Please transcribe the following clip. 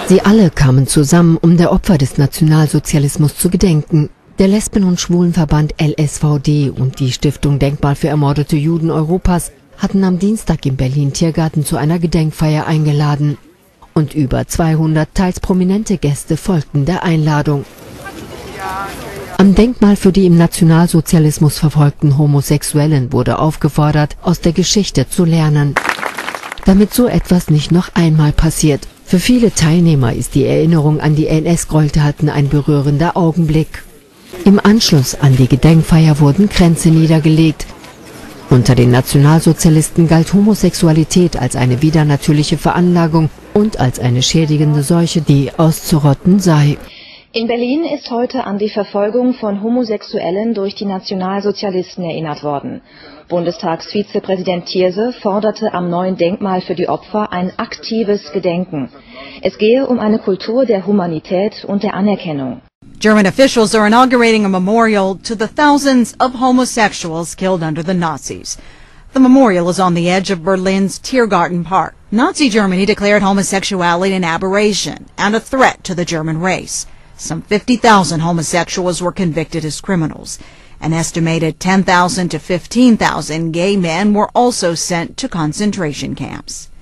Sie alle kamen zusammen, um der Opfer des Nationalsozialismus zu gedenken. Der Lesben- und Schwulenverband LSVD und die Stiftung Denkmal für ermordete Juden Europas hatten am Dienstag im Berlin-Tiergarten zu einer Gedenkfeier eingeladen. Und über 200 teils prominente Gäste folgten der Einladung. Am Denkmal für die im Nationalsozialismus verfolgten Homosexuellen wurde aufgefordert, aus der Geschichte zu lernen, damit so etwas nicht noch einmal passiert. Für viele Teilnehmer ist die Erinnerung an die NS-Gräueltaten ein berührender Augenblick. Im Anschluss an die Gedenkfeier wurden Kränze niedergelegt. Unter den Nationalsozialisten galt Homosexualität als eine widernatürliche Veranlagung und als eine schädigende Seuche, die auszurotten sei. In Berlin ist heute an die Verfolgung von Homosexuellen durch die Nationalsozialisten erinnert worden. Bundestagsvizepräsident Thierse forderte am neuen Denkmal für die Opfer ein aktives Gedenken. Es gehe um eine Kultur der Humanität und der Anerkennung. German officials are inaugurating a memorial to the thousands of homosexuals killed under the Nazis. The memorial is on the edge of Berlin's Tiergarten Park. Nazi Germany declared homosexuality an aberration and a threat to the German race. Some 50,000 homosexuals were convicted as criminals. An estimated 10,000 to 15,000 gay men were also sent to concentration camps.